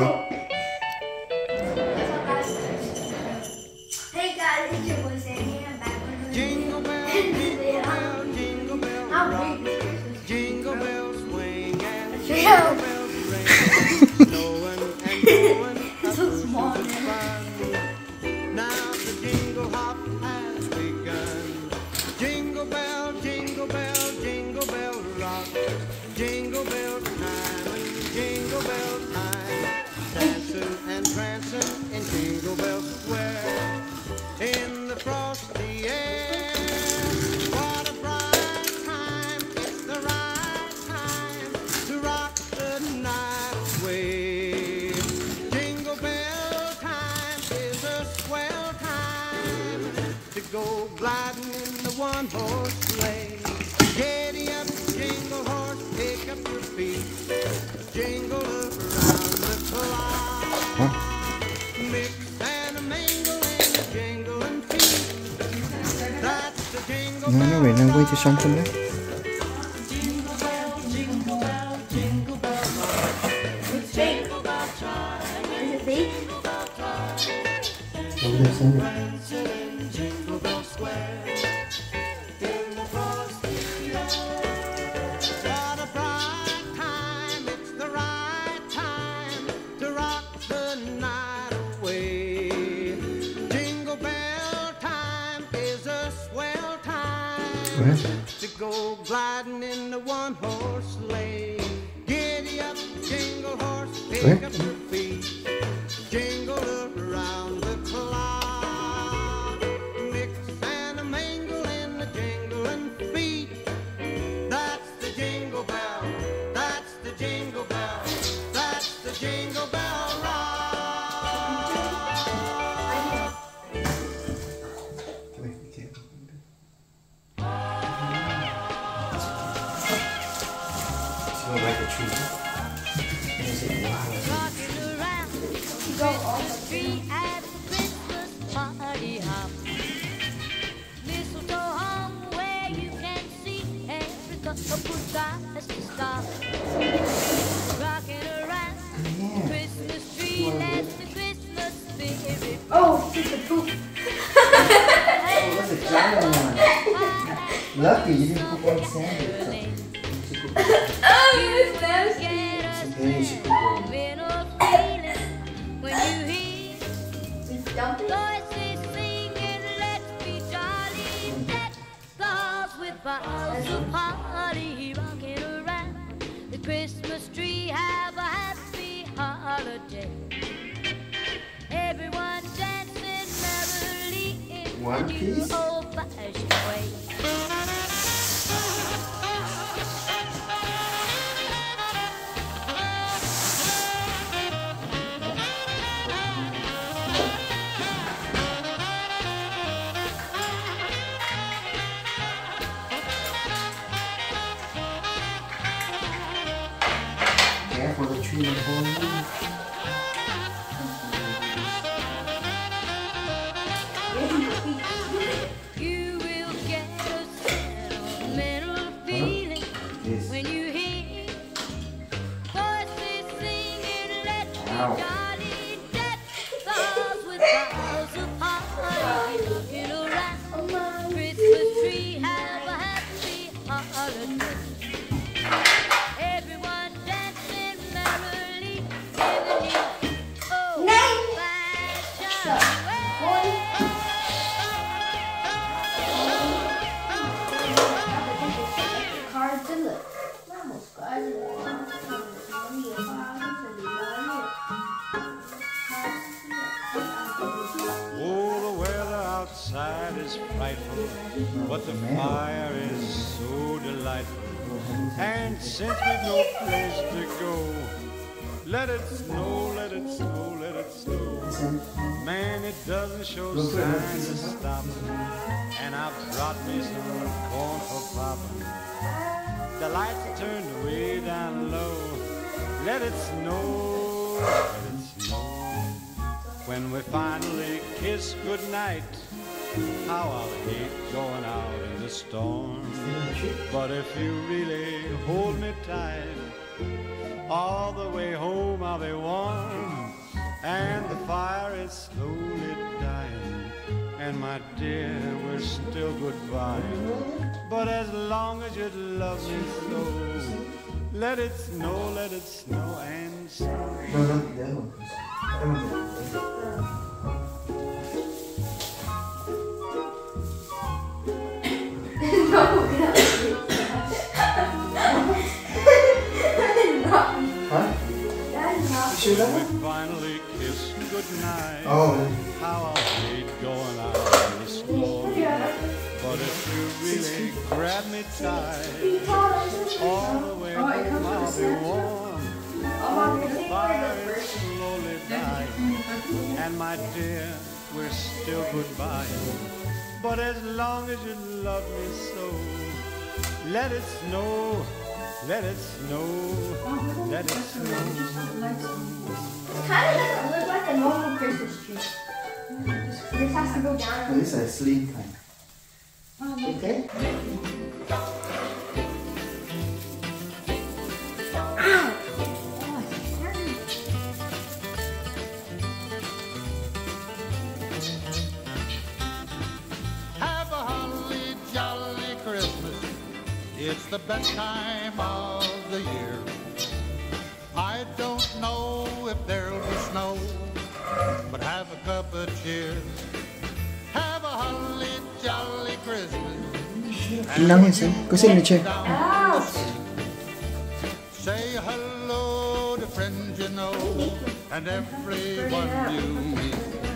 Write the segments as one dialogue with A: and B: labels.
A: Hey guys, it's your boy Sammy. I'm back with a
B: Jingle bell, jingle bell, jingle bell rock. Jingle bells swing and jingle bells ring. Snowing and going
A: so small.
B: Now the jingle hop has begun. Jingle bell, jingle bell, jingle bell rock. Jingle bell time and jingle bell time. Dancing and prancing in Jingle Bell Square. In the frosty air, what a bright time, it's the right time to rock the night away. Jingle bell time is a swell time to go gliding in the one-horse sleigh. Giddy up, jingle horse, pick up your feet, jingle around the clock. Mix and a mingle in the jingling feet. That's the jingle bell.
C: Nó về nó quay cho xong con đấy.
B: Jingle bell, jingle bell, jingle bell rock. Jingle bell time, jingle bell time. Dancing in Jingle Bell Square. In the frosty air. What a bright time, it's the right time to rock the night away. Jingle bell time is a swell time to go gliding in the one-horse sleigh. Giddy up, jingle horse, pick up your feet, jingle around the clock. Mix and a mingle in the jingling feet. That's the jingle bell, that's the jingle bell, that's the jingle bell rock.
D: Rocking around Christmas tree at the Christmas party hop. Mistletoe hung where you can see every couple tries to stop. Rocking around the Christmas tree, let the Christmas spirit.
A: Oh, it's a poop.
C: That's a giant one. Lucky you didn't put one sandwich.
A: Oh, you nasty.
C: Very super.
D: When you hear
A: It's dumping.
D: voices singing, let's be jolly, let cause with boughs of holly rocking around the Christmas tree. Have a happy holiday. Everyone dancing merrily in
C: One
D: the
C: piece?
D: new old-fashioned way.
C: Careful the tree will fall in.
D: You will get a sentimental feeling when you hear voices singing, let's be
C: Ow.
D: jolly, deck cars with boughs of holly rocking around Christmas tree. Have a happy holiday. Everyone dancing merrily in the new old-fashioned way.
A: Vamos, padre.
B: Oh, the weather outside is frightful, but the fire is so delightful. And since we've no place to go, let it snow, let it snow, let it snow. Man, it doesn't show signs of stopping. And I brought me some corn for popping. The lights are turned way down low. Let it snow, let it snow. When we finally kiss goodnight, how I'll hate going out in the storm. But if you really hold me tight, all the way home I'll be warm. slowly dying, and my dear, we're still goodbye. But as long as you love me so, let it snow and snow.
C: No, no, the other one. Huh? You sure that
B: We
C: one?
B: finally kissed goodnight.
C: Oh,
B: How I hate going out this morning. But if you really grab me tight, all the way home I'll be warm. The fire is slowly dying, and my dear, we're still goodbye. But as long as you love me so, let it snow, let it snow, let it snow.
A: It kind of doesn't look like a normal Christmas tree. This has to go down.
C: this is a slim kind. Okay?
B: Have a holly jolly Christmas. It's the best time of the year. I don't know if there'll be snow, but have a cup of cheer. Have a holly jolly Christmas.
C: Lang yun, sir. Go signature.
B: Say hello to friends you know and everyone you meet.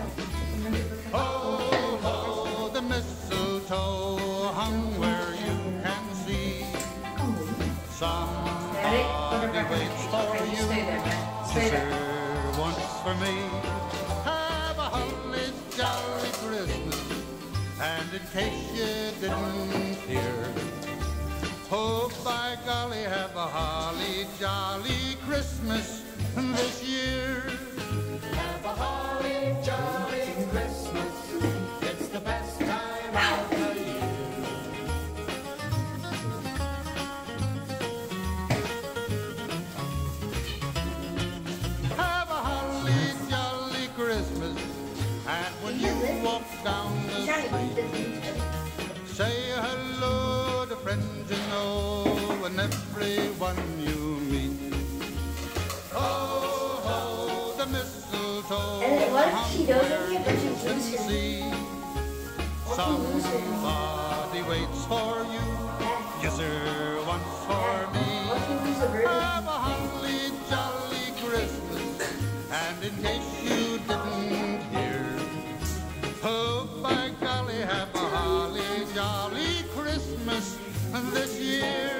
B: Oh, oh, the mistletoe hung where you can see. Somebody waits for you, sure once for me. Have a holly jolly Christmas, and in case you didn't hear, oh, by golly, have a holly jolly Christmas this year. Have a holly jolly Christmas. It's the best time of the year. Have a holly jolly Christmas. And when you walk down the street, say hello to friends you know and everyone you meet. Oh, oh, the mistletoe
A: And what if she
B: hung
A: doesn't
B: where
A: get what
B: you
A: she
B: can
A: loses?
B: see. Somebody waits for you, yes sir, once for me. Have a holly jolly Christmas, and in case you didn't hear, oh, by golly, have a holly jolly Christmas this year.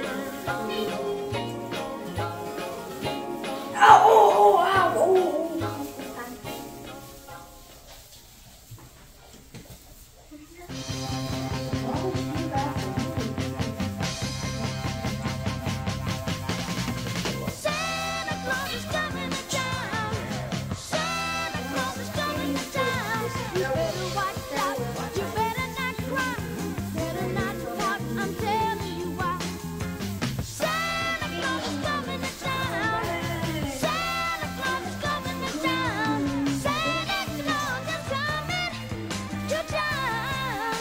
D: Santa Claus is coming to town. Santa Claus is coming to town. You better watch out. You better not cry. Better not pout. I'm telling you why. Santa Claus is coming to town. Santa Claus is coming to town. Santa Claus is coming to town.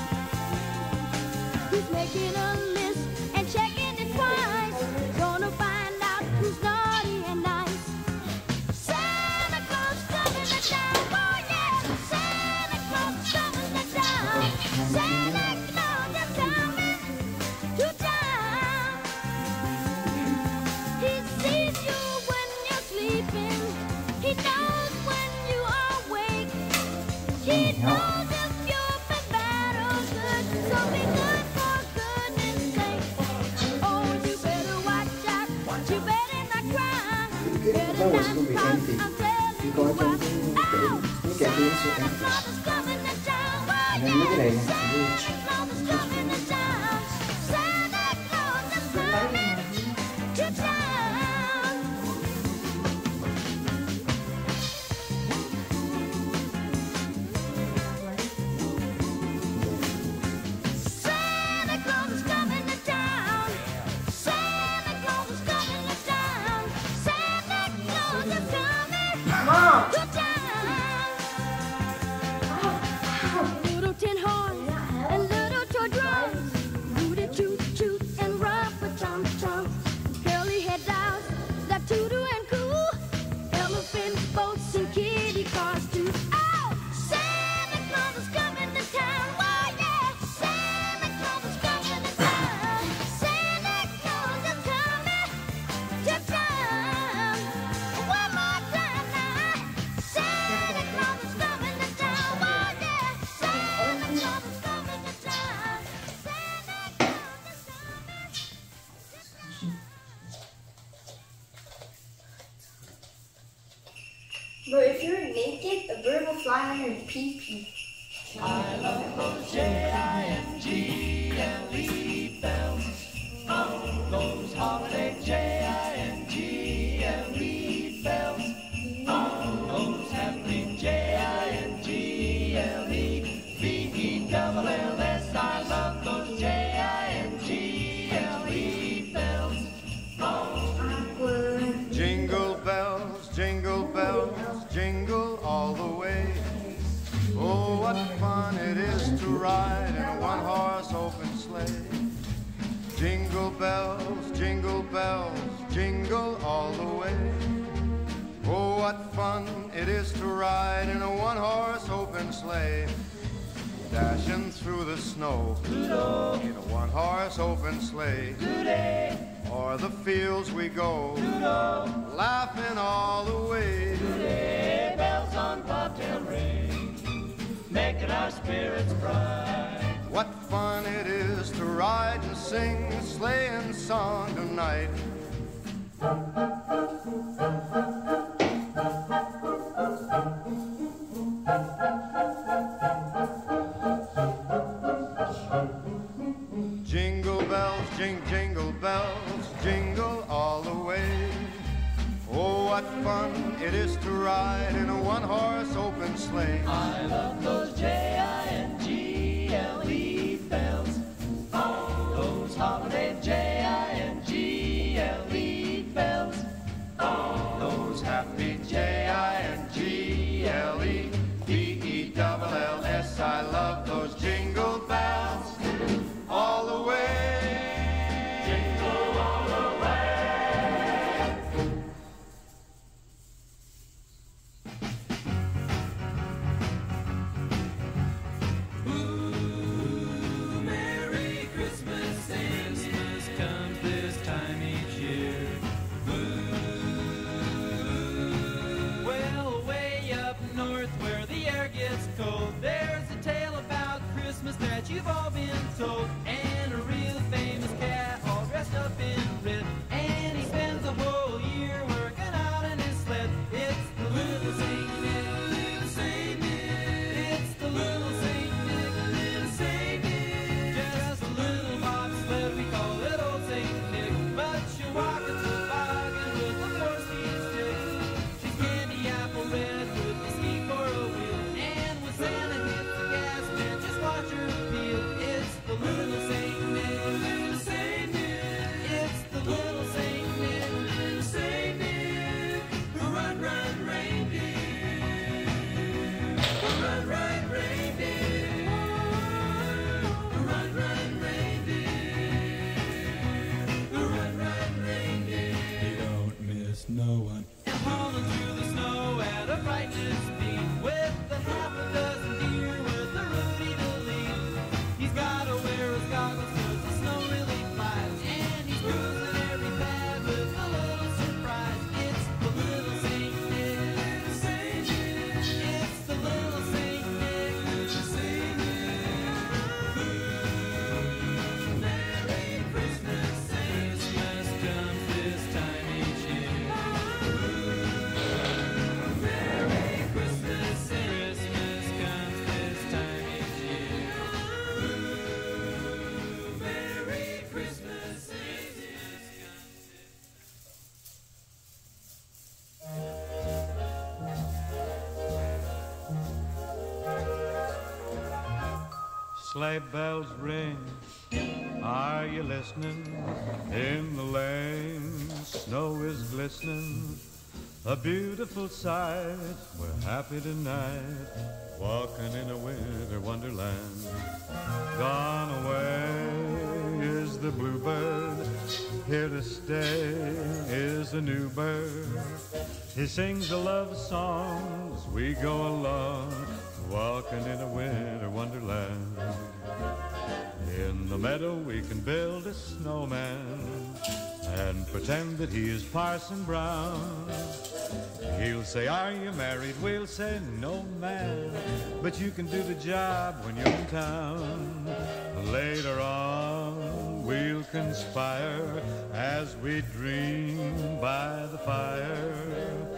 D: He's making a list and checking it twice. Gonna find out who's naughty and nice. Santa Claus coming to town. Oh yeah, Santa Claus coming to town. Santa Claus is coming to town. He sees you when you're sleeping. He knows when you are awake. He knows if you've been bad or good. So be good for goodness sake. Oh, you better watch out. You better not cry. Better
C: That was
D: not
C: gonna be
D: pout.
C: empty.
D: I'm telling
C: You
D: you
C: got
D: why.
C: something look at this so
D: Santa
C: empty.
D: Claus is coming to town. Oh,
C: And then look at
D: yeah.
C: it, it's
D: Santa
C: rich.
D: Claus is coming to town. Santa Claus is coming to town. Santa Claus is coming to town. Santa Claus is coming to town. Santa Claus is coming to town.
A: But if you're naked, the bird will fly on your pee-pee.
E: I love those J-I-N-G-L-E bells. Oh, those holiday J-I-N-G-L-E bells. Oh, those happy J-I-N-G-L-E-B-E-double-L-S. I love those J-I-N-G-L-E bells.
A: Awkward.
B: Jingle bells, jingle all the way. Oh, what fun it is to ride in a one-horse open sleigh. Jingle bells, jingle all the way. Oh, what fun it is to ride in a one-horse open sleigh. Dashing through the snow in a one-horse open sleigh. O'er the fields we go, laughing all the way.
E: Bells on bobtail ring, making our spirits bright.
B: What fun it is to ride and sing a sleighing song tonight. Jingle bells, jingle bells, jingle all the way. Oh, what fun it is to ride in a one-horse open sleigh.
E: I love those J-I-N-G-L-E bells. Oh, those holiday J-I-N-G-L-E bells.
B: Oh, those happy J-I-N-G-L-E-B-E-double-L-S. I love those jingle bells all the way. Jingle all the way.
E: Merry Christmas, Christmas comes this time each year. Well, way up north where the air gets cold, there's a tale about Christmas that you've all been told. And a real famous cat all dressed up in red, and he spends the whole year working out in his sled. It's the little Saint Nick, little Saint Nick. It's the little Saint Nick, little Saint Nick. Just a little bobsled, we call it old Saint Nick. But she'll walk a toboggan with a 4-speed stick. She's candy apple red with the ski for a wheel. And when Santa hits the gas man, just watch her peel. It's the little Saint Nick, little Saint Nick. It's the little Saint Nick, little Saint Nick. Run, run, reindeer. Run, run, reindeer. Run, run, reindeer. Run, run, reindeer. You don't miss no one. And hauling through the snow at a frightening speed with a half a dozen deer with a Rudy to lead. He's gotta wear his goggles 'cause the snow really flies, and he's cruising every pad with a little surprise. It's the little Saint Nick, little Saint Nick. It's the little Saint Nick, little Saint Nick. Merry Christmas, Christmas comes this time each year. Merry Christmas, Christmas comes this time each year. Merry Christmas, Christmas
F: Sleigh bells ring, are you listening? In the lane, snow is glistening, a beautiful sight. We're happy tonight, walking in a winter wonderland. Gone away is the bluebird, here to stay is the new bird. He sings a love song as we go along, walking in a winter wonderland. In the meadow we can build a snowman and pretend that he is Parson Brown. He'll say, are you married? We'll say, no, man, but you can do the job when you're in town. Later on we'll conspire as we dream by the fire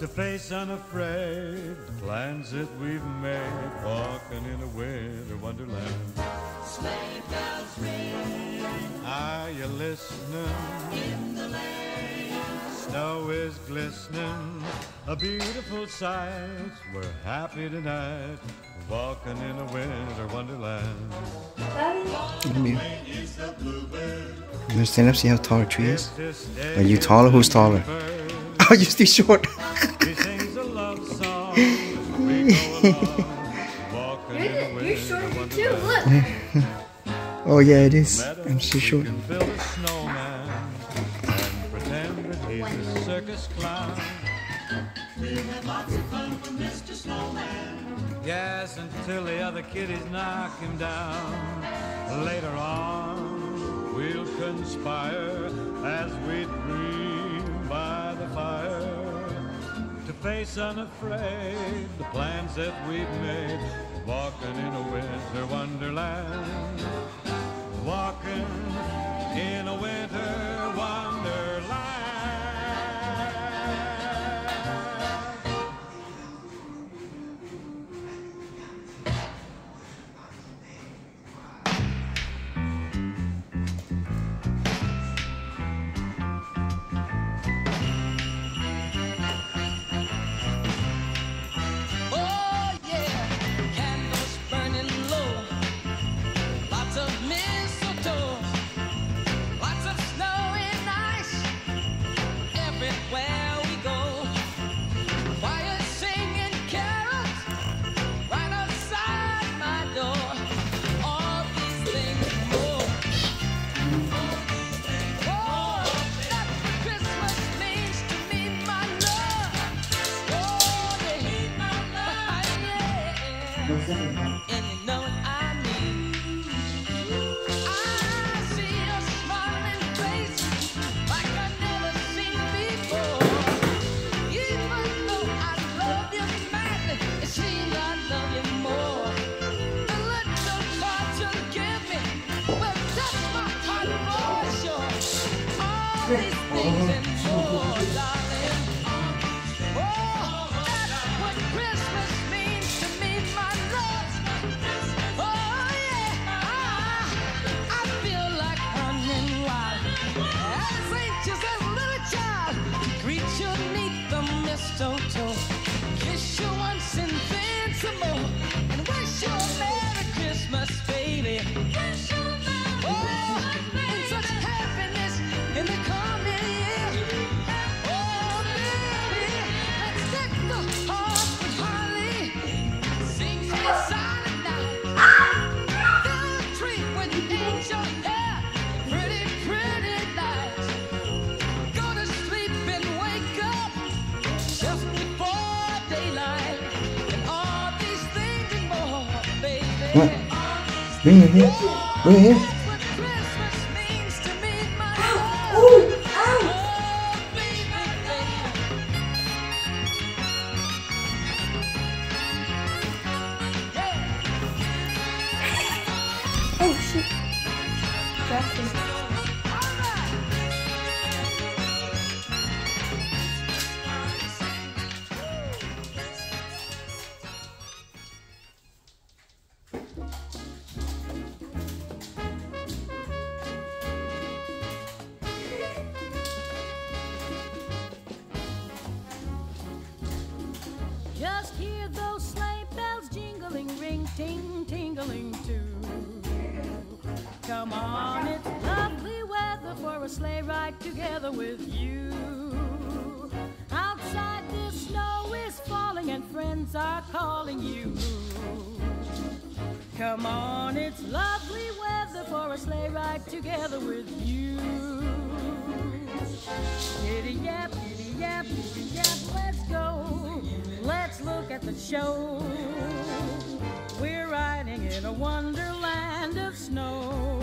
F: to face unafraid the plans that we've made, walking in a winter wonderland.
E: Sleigh bells ring
F: Are you listening?
E: in the lane.
F: Snow is glistening, a beautiful sight. We're happy tonight, walking in a winter wonderland.
C: You gonna stand up, see how tall a tree is? Are you taller? Who's taller? Oh, you're too short.
F: He sings a love song as we go along, walking in a
A: You're
F: winter
A: shorter too,
F: wonderland.
A: look.
C: Oh yeah, it is. I'm so
F: We
C: short.
F: can build a snowman and pretend that he's a circus clown.
E: We'll have lots of fun with Mr. Snowman.
F: Yes, until the other kiddies knock him down. Later on, we'll conspire as we dream by the fire to face unafraid the plans that we've made, walking in a winter wonderland, walking in a winter wonderland.
E: Oh yeah, candles burning low, lots of mistletoe, lots of snow and ice everywhere we go. Choir singing carols right outside my door. All these things and more. Oh, that's what Christmas means to me, my love. Oh yeah, yeah. And you know what I mean. I see your smiling face like I've never seen before. Even though I love you madly, it seems I love you more. The little cards you give me will touch my heart for sure. All these things and more, darling. Oh, that's what Christmas means to me, my love. Oh yeah, I feel like running wild, as anxious as a little child. Greet you 'neath the mistletoe, kiss you once and then some more, and wish you a Merry Christmas, baby. Oh, and such happiness in the coming year. Oh, baby, let's deck the halls with holly, sing sweet silent night. Fill the tree with angel hair, pretty, pretty lights. Go to sleep and wake up just before daylight, and all these things and more, baby.
C: What? Bring it here. Bring it here.
E: That's what Christmas means to me, my love.
A: Ooh, ow.
E: Oh, baby, baby. Yeah.
A: Oh shoot. Dropped it.
E: All right.
D: Just hear those sleigh bells jingling, ring, ting, tingling too. Come on, it's lovely weather for a sleigh ride together with you. Outside the snow is falling and friends are calling you. Come on, it's lovely weather for a sleigh ride together with you. Giddy yap, giddy yap, giddy yap, let's go. Let's look at the show. We're riding in a wonderland of snow.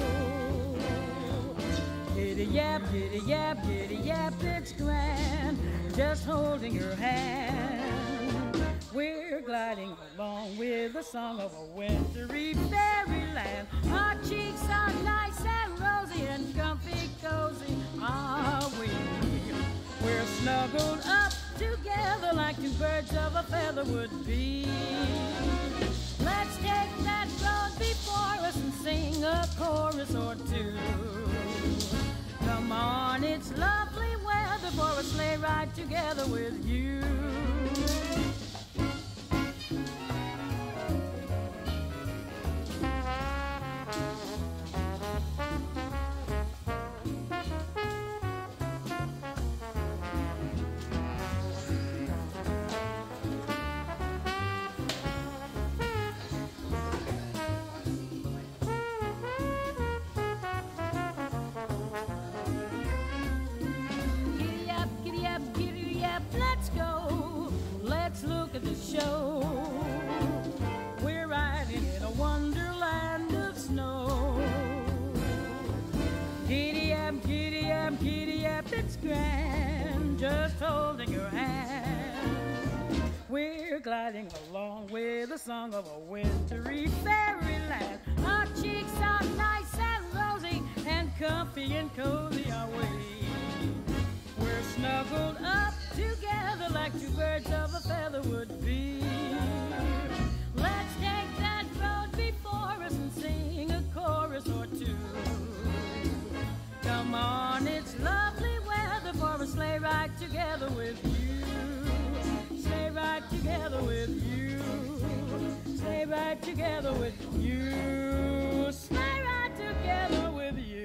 D: Giddy yap, giddy yap, giddy yap, it's grand. Just holding your hand. We're gliding along with the song of a wintry fairyland. Our cheeks are nice and rosy and comfy cozy, are we? We're snuggled up together like
G: two birds of a feather would be. Let's take that road before us and sing a chorus or two. Come on, it's lovely weather for a sleigh ride together with you. Let's go, let's look at the show. We're riding in a wonderland of snow. Giddy up, giddy up, giddy up, it's grand, just holding your hand. We're gliding along with the song of a wintry fairyland. Our cheeks are nice and rosy, and comfy and cozy are we. We're snuggled up together like two birds of a feather would be. Let's take that road before us and sing a chorus or two. Come on, it's lovely weather for a sleigh ride together with you. Sleigh ride together with you. Sleigh ride together with you. Sleigh ride together with you.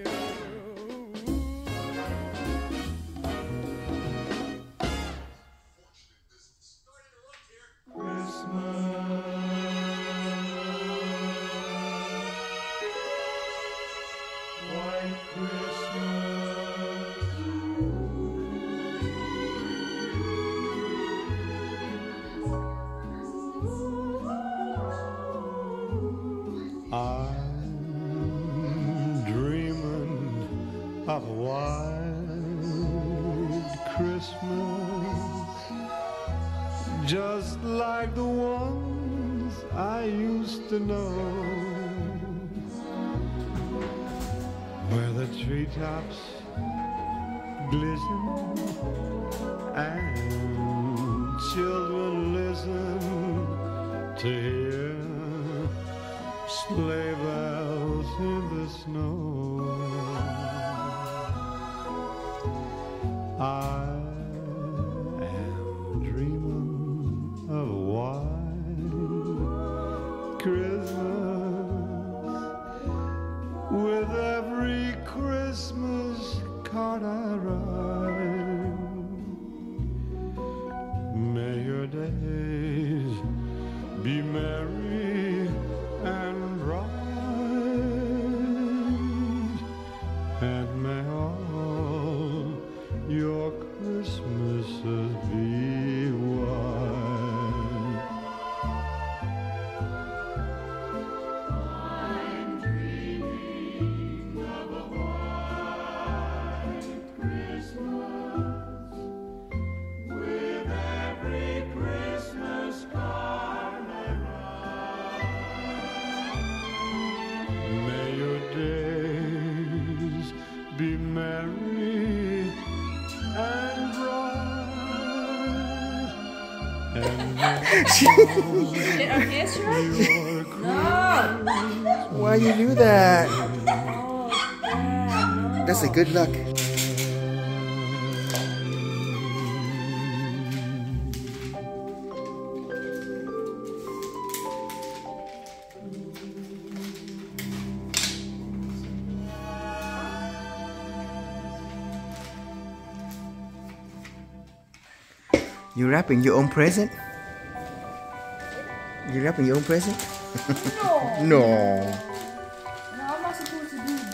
F: Of a white Christmas, just like the ones I used to know, where the treetops glisten and children listen to hear sleigh bells in the snow. I am dreaming of a white Christmas, with every Christmas card I write. May your days be merry and bright, and may all your Christmases be white. I'm dreaming of a white Christmas, with every Christmas card I write. May your days be merry and bright,
A: Did our guest right? No!
C: Why you do that?
A: Oh, Dad, no.
C: That's a good luck. You wrapping your own present? You wrapping your own present?
A: No!
C: No.
A: How am I supposed to do?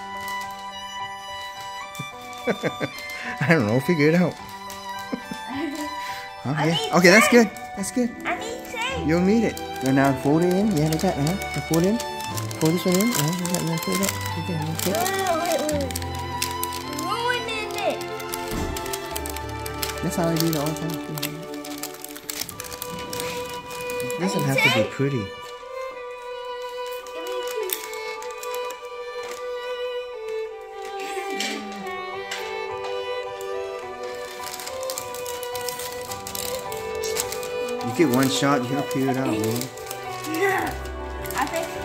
C: I don't know. Figure it out. Huh?
A: I
C: Yeah.
A: need
C: Okay, that's
A: tape.
C: good. That's good.
A: I need tape!
C: You'll need it. And now fold it in. Yeah, like that. Fold in. Fold this one in. Like that. Now fold that. Okay, now fold it.
A: Wait. Ruining it!
C: That's how I do it all the time. It doesn't have to be pretty. You get one shot, you gotta figure it out, man.
A: I fixed it.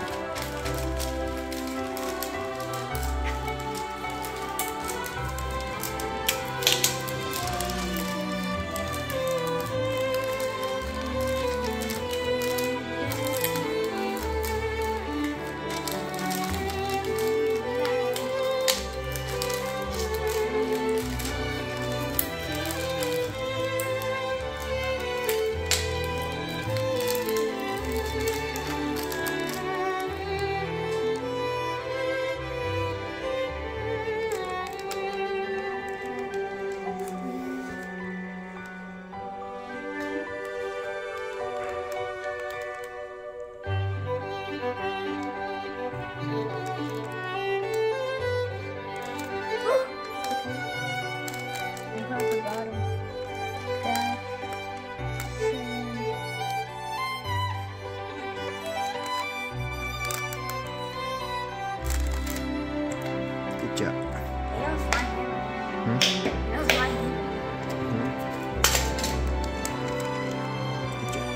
C: Good job.
A: That was my hammer. That was my hammer.
C: Good job.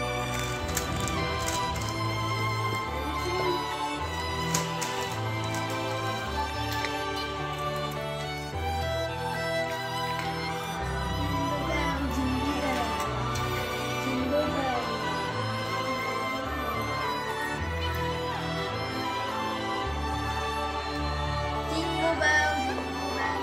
A: Jingle bell, jingle bell,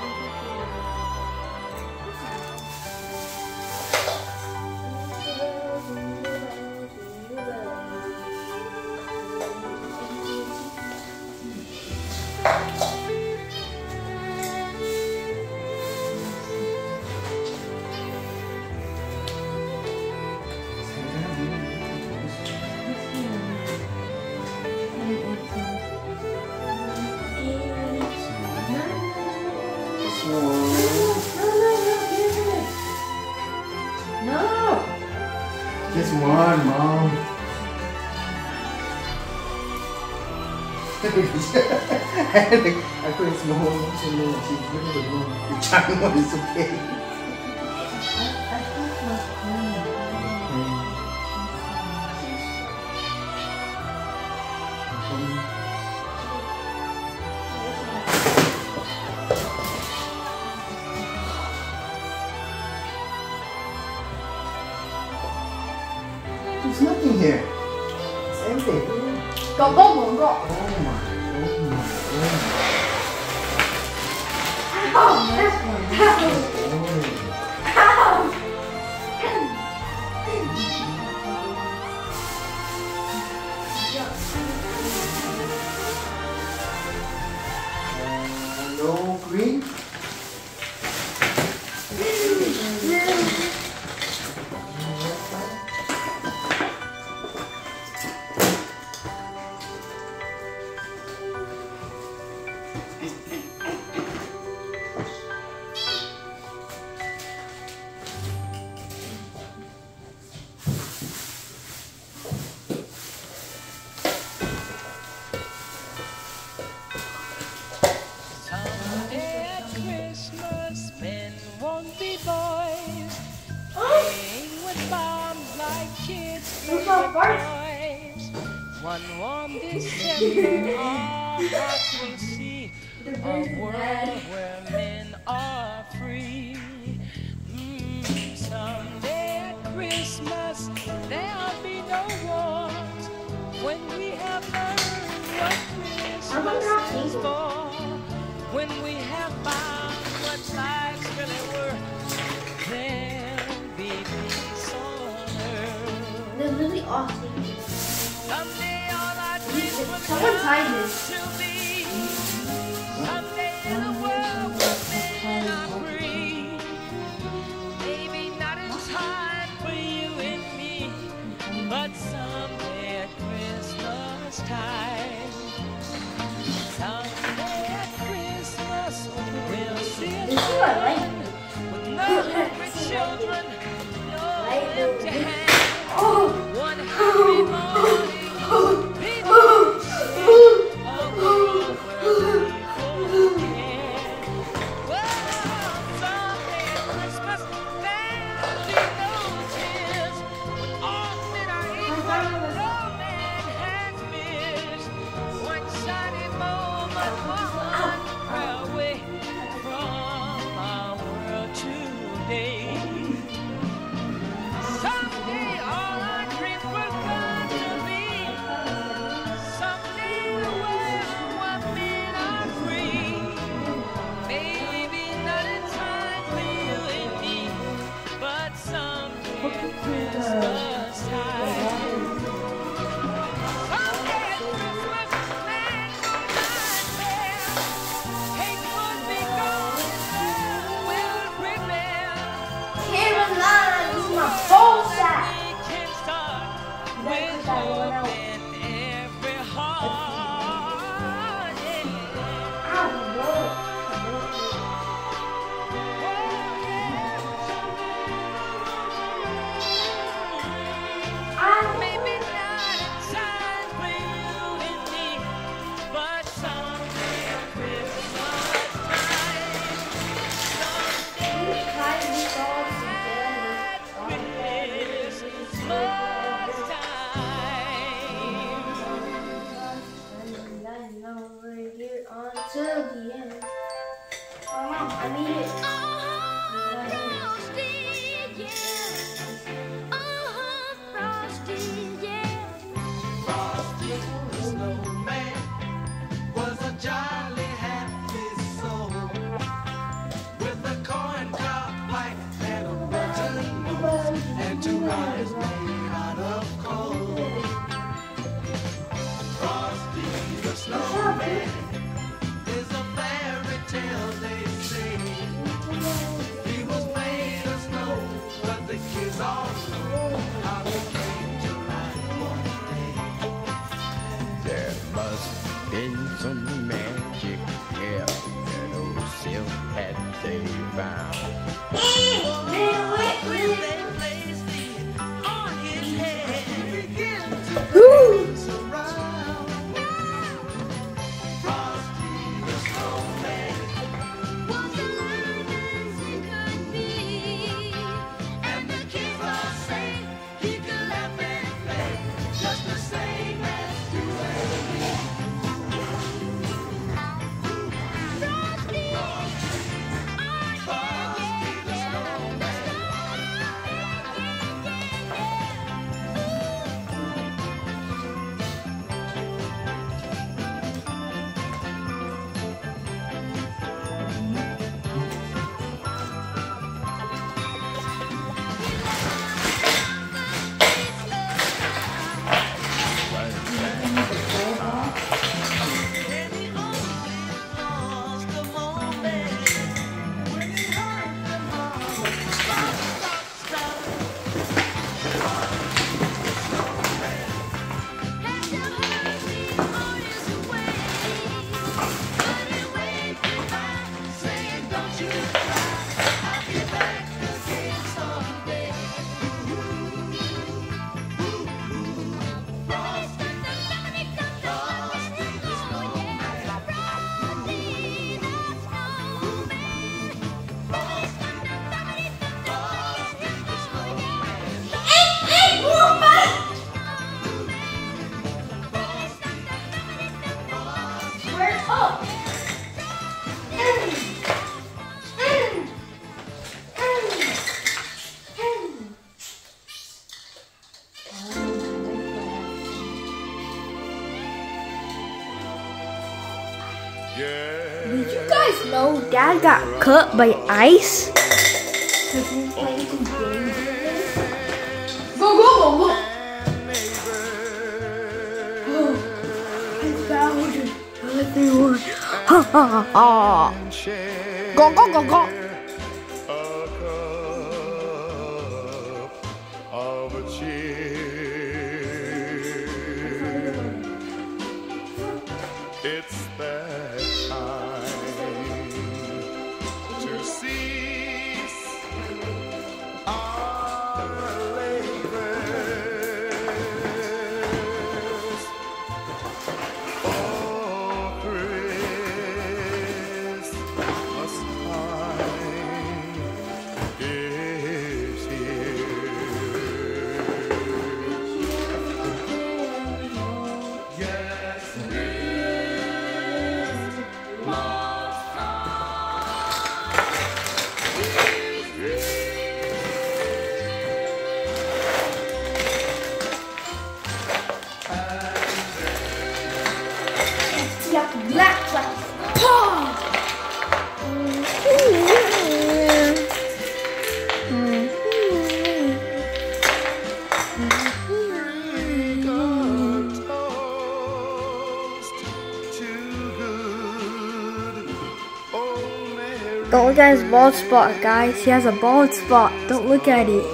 C: Just one, Mom. I couldn't small one, so no, she's really the one. The giant one is okay. There's nothing here. It's empty.
A: Go, go, go, go.
C: Oh my.
A: Ow!
C: No green.
G: Someday at Christmas, men won't be boys, playing with bombs like kids play with toys. One warm December, our hearts will see a world where men are free. Someday at Christmas, there'll be no wars when we have learned what Christmas is for. When we have found what life's really worth, there'll be peace on earth.
A: They're really awesome.
G: Someday all our dreams will
A: Someone tied
G: come
A: this.
G: to be. Someday the world will men are free. Maybe not in time for you and me, but someday at Christmas time. Someday at Christmas we'll see a
A: This is what I like.
G: land with no hungry children, no empty hands. One happy morning, people will see a world someday Christmas time. Someday Christmas man will not there. Hate would be gone and love will prevail.
A: Caroline is my whole side.
G: We can start with hope in every heart. Yeah.
A: Ow, Lord.
G: Maybe not a time for you and me, but someday Christmas time, someday Christmas time.
A: Over here until the end. Oh, Mom, I need it.
D: Frosty, yeah. Frosty, yeah.
B: Frosty the snowman was a jolly happy soul with a corncob pipe and a button nose and 2 eyes made out of coal. Frosty the snowman is a fairy tale, they say. He was made of snow, but the kids all know how he came to life one day.
H: There must have been some magic here that old silk hat they found.
B: When they placed it on his head, he began to dance around. Frosty the snowman
D: Was alive as he could be.
B: and the kids all say he could laugh and play just the same as you and me.
D: Frosty,
B: Frosty the snowman. And he only lost a moment when he heard the mama stop, stop, stop.
D: had to hurry on his way. But he waved goodbye,
B: Saying, don't you cry, I'll be back again someday. Frosty, Frosty the snowman. Frosty the snowman.
A: Where's up? Did you guys know Dad got cut by ice? Because he was playing some games. Go, go, go, go! I found everyone. Ha ha ha! Go, go, go, go!
H: A cup of cheer. It's that time to cease our labors for Christmas time is here.
B: Yes,
A: Got the black cloud. Paw! Don't look at his bald spot, guys. He has a bald spot. Don't look at it.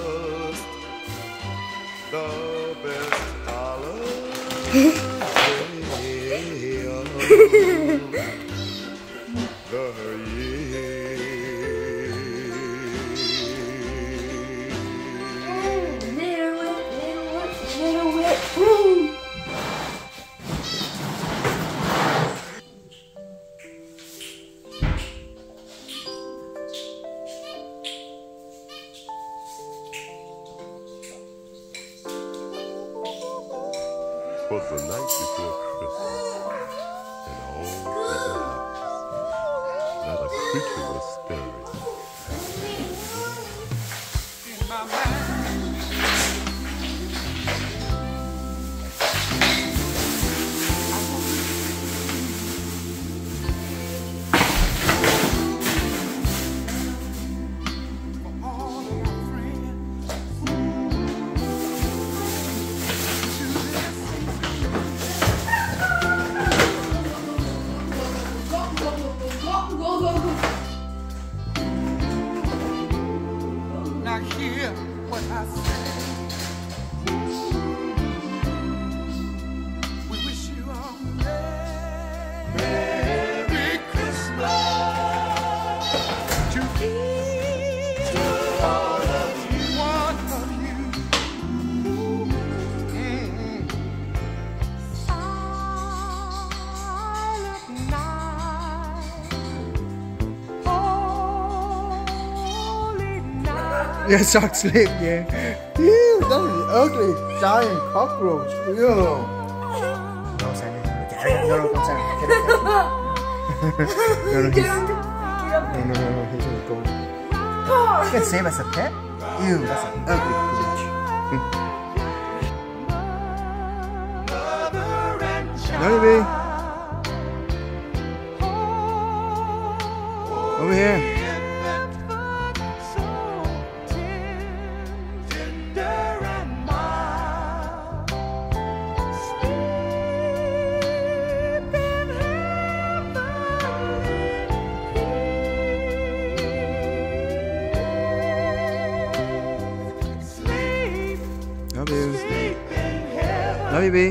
B: The best
A: Little whip. Woo!
B: was the night before Christmas, and all through the house, not a creature was stirring.
E: In my mind, for all of my friends, now hear what I say. We wish you a Merry Christmas to each one of you. Silent night, holy night.
C: Yeah, shark sleep, yeah. Ew, that was ugly giant cockroach. Ew. No, Sandy. No, come Sandy. No, he's gonna go. You can save as a pet? Ew, that's an ugly cockroach. No, baby. Over here. Love you. Love you, B.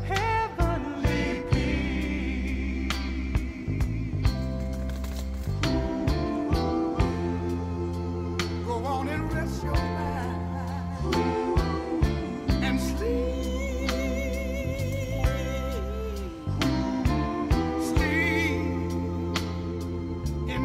E: Go on and rest your mind and sleep. Sleep in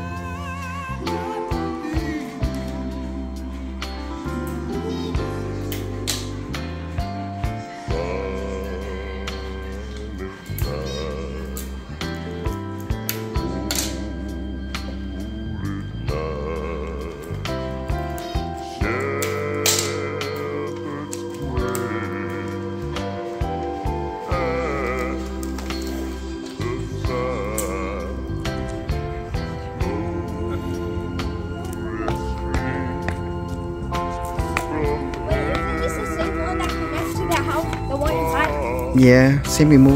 C: Yeah, same remote.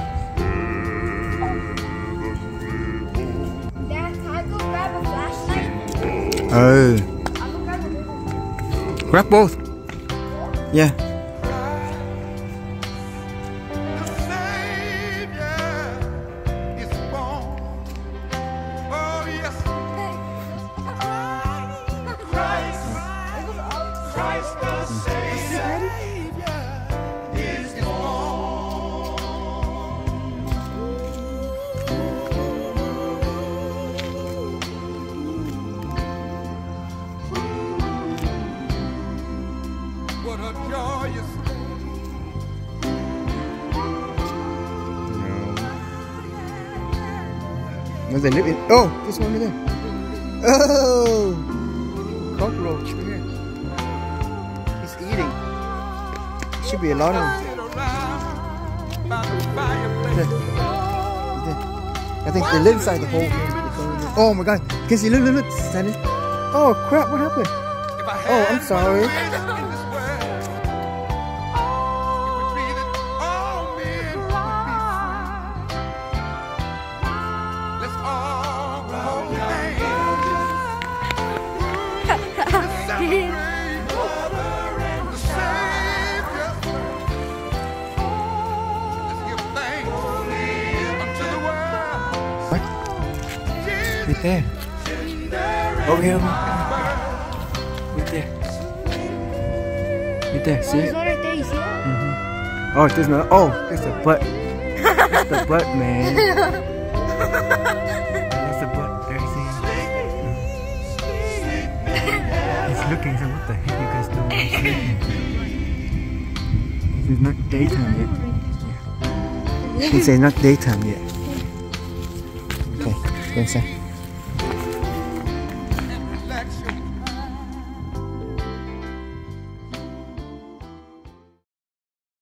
A: Dad, can I go grab a flashlight?
C: Oh.
A: I'll go grab a little.
C: Grab both. Yeah.
E: the Savior is born. Oh yes, Christ the Savior is born. What a joyous
C: Where's they live in? Oh, this one over there. Oh, cockroach over here. He's eating. Should be a lot of them.
E: sit around by the fireplace.
C: I think they live inside the hole. Oh my god. Can you see? Look, look, look. Sandy. Oh crap, what happened?
E: If I had
C: Oh, I'm sorry.
E: one friend in this world, it would be that all men would be free. Let's all hold hands.
C: Right there. Over here. Right there. Right there. See it?
A: Right there, you see that?
C: Oh, there's no. Oh, there's the butt. That's the butt, man. That's the butt. There, see it? He's looking. So what the heck you guys doing? He's looking. It's not daytime yet. He says not daytime yet. Okay, go inside.